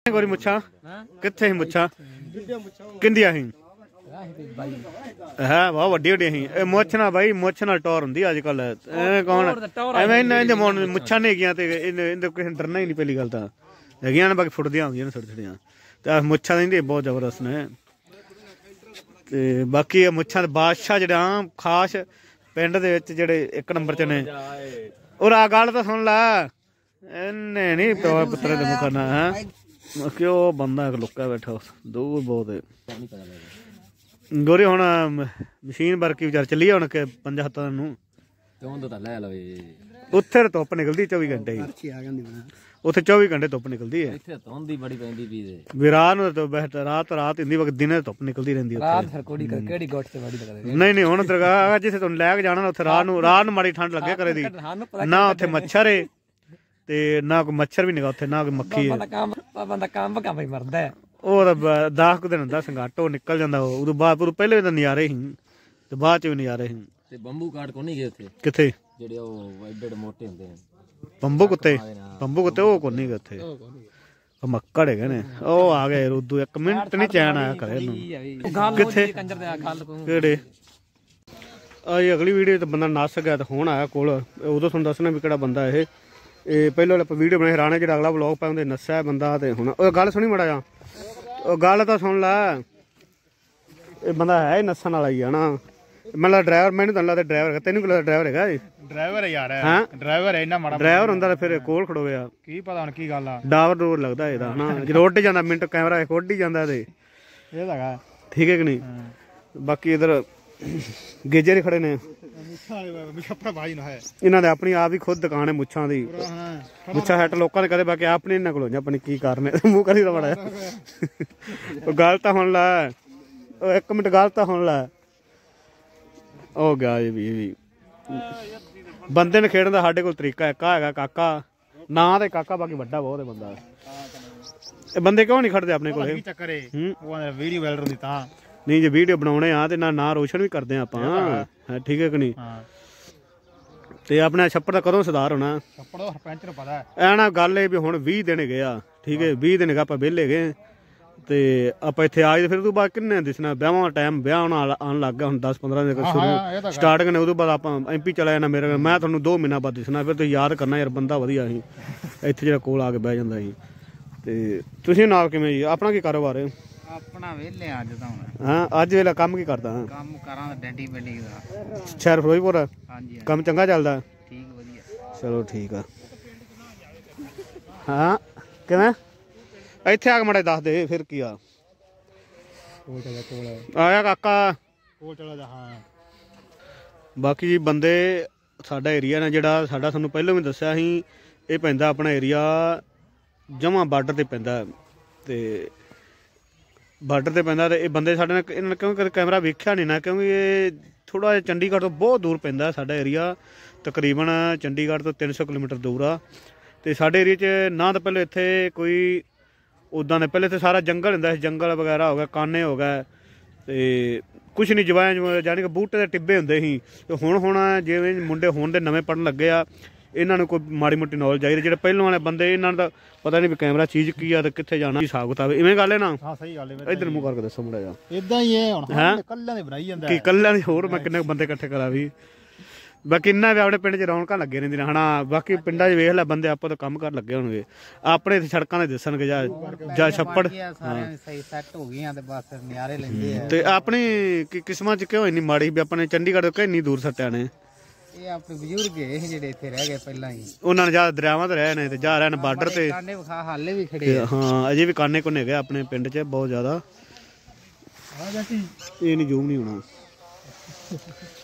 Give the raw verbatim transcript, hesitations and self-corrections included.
गोरी मुच्छा कित्थे ही मुच्छा किंदियां ही है बहुत वड्डी वड्डी ही मुछ ना भाई मुछ नाल टौर हुंदी अजकल कौन एवें इन्हां मुच्छां नहीं हैगियां ते इहदे किसे डरना ही नहीं पहली गल तां हैगियां ने बाकी फुटदियां होंदियां ने थोड़ी थोड़ियां ते मुच्छां दी बहुत जबरदस्त ने ते बाकी मुच्छां दे बादशाह जेह्ड़े आम खास पिंड दे विच जेह्ड़े इक नंबर च ने और आ गल तां सुन ला इन्ने नहीं प्यो पुत्तरे दे मुकरना है क्यों बंदा इक लुक्का बैठा दूर बहुत गोरी हुण मशीन वर्की विचार चली हुण के पंजा सत्तां नूं उत्थे धुप्प निकलदी चौबी घंटे उत्थे चौबी घंटे धुप्प निकलदी है रात नूं रात रात इंदी वक्त दिने धुप्प निकलदी रहिंदी नहीं नहीं हुण दरगाह जिथे तुहानूं लै के जाना उत्थे रात नूं रात नूं माड़ी ठंड लगे करे दी ना उत्थे मच्छर है ते ना कोई मच्छर भी निगा उत्थे ना कोई मक्खी है बंदा काम काम ही मरदा है ਉਹ ਦਸ ਕੁ ਦਿਨ ਹੁੰਦਾ ਸੰਗਾਟੋ ਨਿਕਲ ਜਾਂਦਾ ਉਦੋਂ ਬਾਅਦ ਉਦੋਂ ਪਹਿਲੇ ਤਾਂ ਨਜ਼ਾਰੇ ਸੀ ਤੇ ਬਾਅਦ ਚ ਵੀ ਨਜ਼ਾਰੇ ਸੀ ਤੇ ਬੰਬੂ ਕਾਟ ਕੋ ਨਹੀਂ ਗਏ ਉੱਥੇ ਕਿੱਥੇ ਜਿਹੜੇ ਉਹ ਐਡੇ ਮੋਟੇ ਹੁੰਦੇ ਨੇ ਬੰਬੂ ਕੁੱਤੇ ਬੰਬੂ ਕੁੱਤੇ ਉਹ ਕੋ ਨਹੀਂ ਗਏ ਉੱਥੇ ਉਹ ਮੱਕੜ ਹੈਗੇ ਨੇ ਉਹ ਆ ਗਏ ਉਦੋਂ ਇੱਕ ਮਿੰਟ ਨਹੀਂ ਚੈਨ ਆਇਆ ਘਰੇ ਨੂੰ ਕਿੱਥੇ ਕਿਹੜੇ ਆ ਇਹ ਅਗਲੀ ਵੀਡੀਓ ਤੇ ਬੰਦਾ ਨੱਸ ਗਿਆ ਤੇ ਹੁਣ ਆਇਆ ਕੋਲ ਉਦੋਂ ਤੁਹਾਨੂੰ ਦੱਸਣਾ ਵੀ ਕਿਹੜਾ ਬੰਦਾ ਇਹ ਇਹ ਪਹਿਲਾਂ ਆਪਾਂ ਵੀਡੀਓ ਬਣਾਈ ਰਾਣੇ ਜਿਹੜਾ ਅਗਲਾ ਵਲੌਗ ਪਾਇਆ ਉਹਦੇ ਨੱਸਿਆ ਬੰਦਾ ਤੇ ਹੁਣ ਉਹ ਗੱਲ ਸੁਣੀ ਮਾੜਾ ਜਾ ਉਹ ਗੱਲ ਤਾਂ ਸੁਣ ਲੈ ਇਹ ਬੰਦਾ ਹੈ ਹੀ ਨੱਸਣ ਵਾਲਾ ਹੀ ਆ ਨਾ ਮਤਲਬ ਡਰਾਈਵਰ ਮੈਨੂੰ ਤਾਂ ਲੱਗਦਾ ਡਰਾਈਵਰ ਹੈਗਾ ਤੈਨੂੰ ਕਿਹੜਾ ਡਰਾਈਵਰ ਹੈਗਾ ਇਹ ਡਰਾਈਵਰ ਯਾਰ ਹੈ ਡਰਾਈਵਰ ਹੈ ਇੰਨਾ ਮਾੜਾ ਡਰਾਈਵਰ ਹੁੰਦਾ ਫਿਰ ਕੋਲ ਖੜੋਇਆ ਕੀ ਪਤਾ ਹੁਣ ਕੀ ਗੱਲ ਆ ਡਾਵਰ ਡੋਰ ਲੱਗਦਾ ਇਹਦਾ ਹਨਾ ਜਦੋਂ ਉੱਡ ਜਾਂਦਾ ਮਿੰਟ ਕੈਮਰਾ ਉੱਡ ਹੀ ਜਾਂਦਾ ਤੇ ਇਹ ਹੈਗਾ ਠੀਕ ਹੈ ਕਿ ਨਹੀਂ ਬਾਕੀ ਇਧਰ ਗੇਜੇ ਦੇ ਖੜੇ ਨੇ ਇਹਨਾਂ ਦੇ ਆਪਣੀ ਆਪ ਹੀ ਖੁਦ ਦੁਕਾਨ ਹੈ ਮੁੱਛਾਂ ਦੀ ਮੁੱਛਾਂ ਹੈਟ ਲੋਕਾਂ ਦੇ ਕਦੇ ਬਾਕੀ ਆਪਣੇ ਇਹਨਾਂ ਕੋਲ ਆਪਣੀ ਕੀ ਕਰਨੇ ਮੂੰਹ ਕਰੀ ਦਾ ਬੜਾ ਉਹ ਗੱਲ ਤਾਂ ਹੁਣ ਲੈ ਉਹ ਇੱਕ ਮਿੰਟ ਗੱਲ ਤਾਂ ਹੁਣ ਲੈ ਹੋ ਗਿਆ ਇਹ ਵੀ ਇਹ ਵੀ ਬੰਦੇ ਨੇ ਖੇਡਣ ਦਾ ਸਾਡੇ ਕੋਲ ਤਰੀਕਾ ਇੱਕ ਹੈਗਾ ਕਾਕਾ ਨਾਂ ਤੇ ਕਾਕਾ ਬਾਕੀ ਵੱਡਾ ਬਹੁਤ ਹੈ ਬੰਦਾ ਇਹ ਬੰਦੇ ਕਿਉਂ ਨਹੀਂ ਖੜਦੇ ਆਪਣੇ ਕੋਲ ਚੱਕਰ ਵੀਡੀਓ ਵੈਲਡਰ ਦੀ ਤਾਂ ਨਹੀਂ ਜੇ ਵੀਡੀਓ ਬਣਾਉਣੇ ਆ ਤੇ ਨਾ ਨਾਂ ਰੋਸ਼ਨ ਵੀ ਕਰਦੇ ਆ ਆਪਾਂ ਠੀਕ ਹੈ ਕਿ ਨਹੀਂ ਤੇ ਆਪਣੇ ਛੱਪੜ ਦਾ ਕਦੋਂ ਸੁਧਾਰ ਹੋਣਾ ਛੱਪੜ ਦਾ ਸਰਪੰਚ ਨੂੰ ਪਤਾ ਐ ਨਾ ਗੱਲ ਇਹ ਵੀ ਹੁਣ ਵੀਹ ਦਿਨ ਗਏ ਆ ਠੀਕ ਹੈ ਵੀਹ ਦਿਨ ਆਪਾਂ ਵਿਹਲੇ ਗਏ ਤੇ ਆਪਾਂ ਇੱਥੇ ਆ ਗਏ ਫਿਰ ਉਹਦੇ ਬਾਅਦ ਕਿੰਨੇ ਦਿਸਣਾ ਵਿਆਹਾਂ ਦਾ ਟਾਈਮ ਵਿਆਹ ਆਉਣ ਆਉਣ ਲੱਗ ਗਿਆ ਹੁਣ ਦਸ ਪੰਦਰਾਂ ਦਿਨ ਸ਼ੁਰੂ ਸਟਾਰਟਿੰਗ ਨੇ ਉਹਦੇ ਬਾਅਦ ਆਪਾਂ ਐਮ ਪੀ ਚਲਾ ਜਾਣਾ ਮੇਰੇ ਮੈਂ ਤੁਹਾਨੂੰ ਦੋ ਮਹੀਨਾ ਬਾਅਦ ਦਿਸਣਾ ਫਿਰ ਤੁਸੀਂ ਯਾਦ ਕਰਨਾ ਯਾਰ ਬੰਦਾ ਵਧੀਆ ਸੀ ਇੱਥੇ ਜਿਹੜਾ ਕੋਲ ਆ ਕੇ ਬਹਿ ਜਾਂਦਾ ਸੀ ਤੇ ਤੁਸੀਂ ਨਾਲ ਕਿਵੇਂ ਜੀ ਆਪਣਾ ਕੀ ਕਾਰੋਬਾਰ ਹੈ ਆਪਣਾ ਵੇਲੇ ਅੱਜ ਤਾਂ ਹਾਂ ਅੱਜ ਵੇਲੇ ਕੰਮ ਕੀ ਕਰਦਾ ਕੰਮ ਕਰਾਂ ਡੈਂਟੀ ਪੈਂਟਿੰਗ ਦਾ ਸ਼ਹਿਰ ਫਿਰੋਜ਼ਪੁਰ ਹਾਂਜੀ ਕੰਮ ਚੰਗਾ ਚੱਲਦਾ ਠੀਕ ਵਧੀਆ ਚਲੋ ਠੀਕ ਆ ਹਾਂ ਕਿਵੇਂ ਇੱਥੇ ਆ ਕੇ ਮਾੜੇ ਦੱਸ ਦੇ ਫਿਰ ਕੀ ਆ ਕੋਲ ਚਲਾ ਕੋਲ ਆਇਆ ਕਾਕਾ ਕੋਲ ਚਲਾ ਜਾ ਹਾਂ ਬਾਕੀ ਜੀ ਬੰਦੇ ਸਾਡਾ ਏਰੀਆ ਨਾ ਜਿਹੜਾ ਸਾਡਾ ਤੁਹਾਨੂੰ ਪਹਿਲਾਂ ਵੀ ਦੱਸਿਆ ਸੀ ਇਹ ਪੈਂਦਾ ਆਪਣਾ ਏਰੀਆ ਜਮਾਂ ਬਾਰਡਰ ਤੇ ਪੈਂਦਾ ਤੇ ਬਾਰਡਰ ਤੇ ਪੈਂਦਾ ਤੇ ਇਹ ਬੰਦੇ ਸਾਡੇ ਨਾਲ ਇਹਨਾਂ ਨੇ ਕਿਉਂਕਿ ਕੈਮਰਾ ਵੇਖਿਆ ਨਹੀਂ ਨਾ ਕਿਉਂਕਿ ਇਹ ਥੋੜਾ ਜਿਹਾ ਚੰਡੀਗੜ੍ਹ ਤੋਂ ਬਹੁਤ ਦੂਰ ਪੈਂਦਾ ਸਾਡਾ ਏਰੀਆ ਤਕਰੀਬਨ ਚੰਡੀਗੜ੍ਹ ਤੋਂ ਤਿੰਨ ਸੌ ਕਿਲੋਮੀਟਰ ਦੂਰ ਆ ਤੇ ਸਾਡੇ ਏਰੀਏ 'ਚ ਨਾ ਤਾਂ ਪਹਿਲੇ ਇੱਥੇ ਕੋਈ ਉੱਦਾਂ ਦੇ ਪਹਿਲੇ ਇੱਥੇ ਸਾਰਾ ਜੰਗਲ ਹੁੰਦਾ ਸੀ ਜੰਗਲ ਵਗੈਰਾ ਹੋ ਗਿਆ ਕਾਨੇ ਹੋ ਗਏ ਤੇ ਕੁਛ ਨਹੀਂ ਜਵਾਇਆਂ ਜਾਣੀ ਕਿ ਬੂਟੇ ਦੇ ਟਿੱਬੇ ਹੁੰਦੇ ਸੀ ਤੇ ਹੁਣ ਹੁਣ ਜਿਵੇਂ ਮੁੰਡੇ ਹੁਣ ਦੇ ਨਵੇਂ ਪੜ੍ਹਨ ਲੱਗੇ ਆ ਇਹਨਾਂ ਨੂੰ ਕੋਈ ਮਾੜੀ ਮੋਟੀ ਨੌਲੇਜ ਚਾਹੀਦੀ ਜਿਹੜੇ ਪਹਿਲਾਂ ਵਾਲੇ ਬੰਦੇ ਇਹਨਾਂ ਨੂੰ ਤਾਂ ਪਤਾ ਨਹੀਂ ਵੀ ਕੈਮਰਾ ਚੀਜ਼ ਕੀ ਆ ਤੇ ਕਿੱਥੇ ਜਾਣਾ ਹਿਸਾਬ ਕਿਤਾਬ ਇਵੇਂ ਗੱਲ ਹੈ ਨਾ ਹਾਂ ਸਹੀ ਗੱਲ ਹੈ ਇੱਧਰ ਮੂੰਹ ਕਰਕੇ ਦੱਸੋ ਮੁੰਡਾ ਜਾ ਇਦਾਂ ਹੀ ਹੈ ਹੁਣ ਕੱਲਿਆਂ ਦੇ ਬਣਾਈ ਜਾਂਦਾ ਕੀ ਕੱਲਿਆਂ ਦੀ ਹੋਰ ਮੈਂ ਕਿੰਨੇ ਬੰਦੇ ਇਕੱਠੇ ਕਰਾਂ ਵੀ ਬਾਕੀ ਇੰਨਾ ਵੀ ਆਪਣੇ ਪਿੰਡ 'ਚ ਰੌਣਕਾਂ ਲੱਗੇ ਰਹਿੰਦੀਆਂ ਹਨਾ ਬਾਕੀ ਪਿੰਡਾਂ 'ਚ ਵੇਖ ਲੈ ਬੰਦੇ ਆਪਾਂ ਤਾਂ ਕੰਮ ਕਰ ਲੱਗੇ ਹੋਣਗੇ ਆਪਣੇ ਇੱਥੇ ਸੜਕਾਂ ਦੇ ਦਿਸਣਗੇ ਜਾਂ ਜਾਂ ਛੱਪੜ ਤੇ ਆਪਣੀ ਕਿਸਮਾਂ 'ਚ ਕਿਉਂ ਇੰਨੀ ਮਾੜੀ ਵੀ ਆਪਣੇ ਚੰਡੀਗੜ੍ਹ ਤੋਂ ਕਿੰਨੀ ਦੂਰ ਸੱਟਿਆ ਨੇ ਇਹ ਆਪਣੇ ਬਜ਼ੁਰਗ ਹੈ ਜਿਹੜੇ ਇੱਥੇ ਰਹਿ ਗਏ ਪਹਿਲਾਂ ਹੀ ਉਹਨਾਂ ਨੇ ਜ਼ਿਆਦਾ ਦਰਿਆਵਾਂ ਤੇ ਰਹੇ ਨੇ ਤੇ ਜਾ ਰਹੇ ਨੇ ਬਾਰਡਰ ਤੇ ਕਾਨੇ ਵਿਖਾ ਹਾਲੇ ਵੀ ਖੜੇ ਹਾਂ ਅਜੇ ਵੀ ਕਾਨੇ ਕੋਨੇ ਹੈਗੇ ਆਪਣੇ ਪਿੰਡ 'ਚ ਬਹੁਤ ਜ਼ਿਆਦਾ ਇਹ ਨਹੀਂ ਜੂਮ ਨਹੀਂ ਹੋਣਾ